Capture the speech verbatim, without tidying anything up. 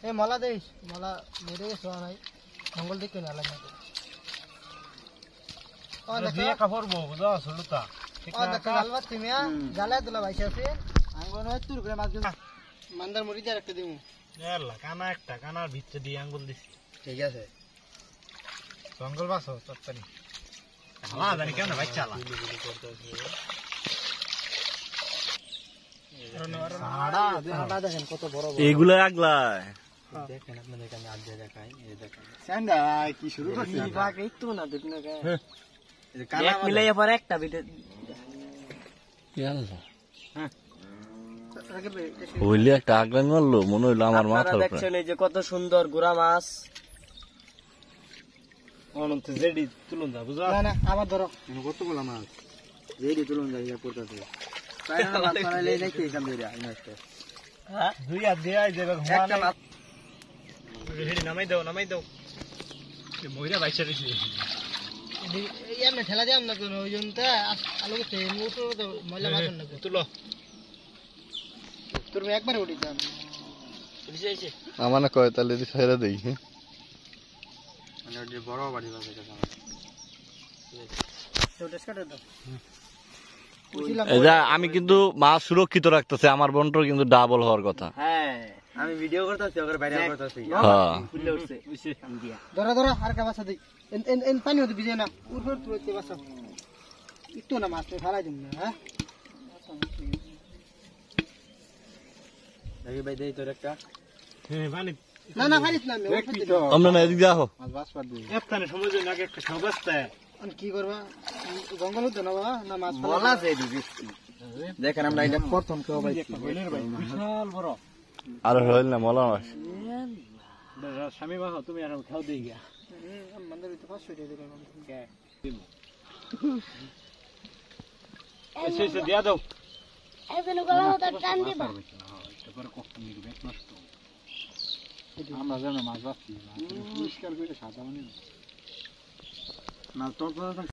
এ মলা দেইস মলা মেরে গেছ নাই জঙ্গল দেখতে না লাগে ও দেখো কাপড় বউ বুঝা সলুতা ও দেখো আলবাত তিমিয়া জালা দিলা বাইসা আছে আঙ্গুল হয় তুর করে মাছ মান্দার মুড়ি দিয়ে একটা দিমু এলা কানা একটা কানার ভিতরে দিয়ে আঙ্গুল দিছি ঠিক আছে জঙ্গল বাসো তত্তানি হালা জানি কেন ভাই চালা দেখেন কত বড় এগুলো আগলায় দেখেন আপনাদের আমি আজ দেখাই এই দেখেন সান্ডা কি শুরু করছিস বাক এই তো না দেখুন এক মিলাইয়া পরে একটা ভিডিও ইয়াল্লা হইলে একটা আগলান মারলো মনে হইলো আমার মাথার উপরে দেখছেন এই যে কত সুন্দর গুড়া মাছ অনন্ত জেডি তুলুন দা বুঝা না না আবার ধরো কত গুলা মাছ জেডি তুলুন দা ইয়া পড়তাছে তাই না মাছ পাইলে দেখি কাম দিরা নষ্ট হ্যাঁ দুই হাত দিয়ে আই যাবে ঘুমানো হেডি নামাই দাও নামাই দাও এ মইরা বাইচা দিছি এই এমনে ঠেলা দিয়াম না কোন ওইজনটা আলোকে তে মোটর ময়লা মাছ না তুলো তোর একবার উঠি যান বুঝে আইছে আমার না কয় তাহলে দি ছাইরা দেই মানে যে বড় বাড়ি বাজে কথা ছোটস কাটে দাও এই যে আমি কিন্তু মাছ সুরক্ষিত রাখতেছি আমার বন্টর কিন্তু ডাবল হওয়ার কথা হ্যাঁ আমি ভিডিও করতেছি ওর বাইরে করতেছি হ্যাঁ ফুলে উঠছে বুঝছে দিয়া ধরো ধরো আর কা বাসা দেই এন এন এন পানি হতে ভিজে না উড়ফর তুইতে বাসা একটু না মাছ ফেলাই দিন না হ্যাঁ দেখি ভাই দেই তোর একটা হ্যাঁ পানি না না ফারিস না আমি আমরা না এদিক যাও মাছ বাস পার দিই এখানে সময় জন্য আগে একটা সবাস্তা আর কি করবা জঙ্গল তো না না মাছ বলা আছে দিবি দেখেন আমরা এটা প্রথম কেউ ভাই বিশাল বড় আর হইল না মলা মাছ স্বামী বাবা তুমি আর খাও দেই গিয়া হুম মন্দির তো পাঁচশো টাকা দিলাম কে এসে এসে দিয়া দাও এজন্য গলা হতে টান দিবা এবার কখন নিবে নষ্ট আমরা যেন মাছ বাঁচছি পরিষ্কার করে সাদা মানে না তোর